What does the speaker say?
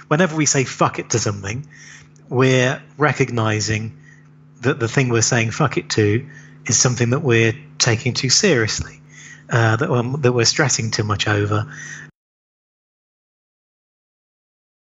whenever we say fuck it to something, we're recognizing that the thing we're saying fuck it to is something that we're taking too seriously, that we're stressing too much over.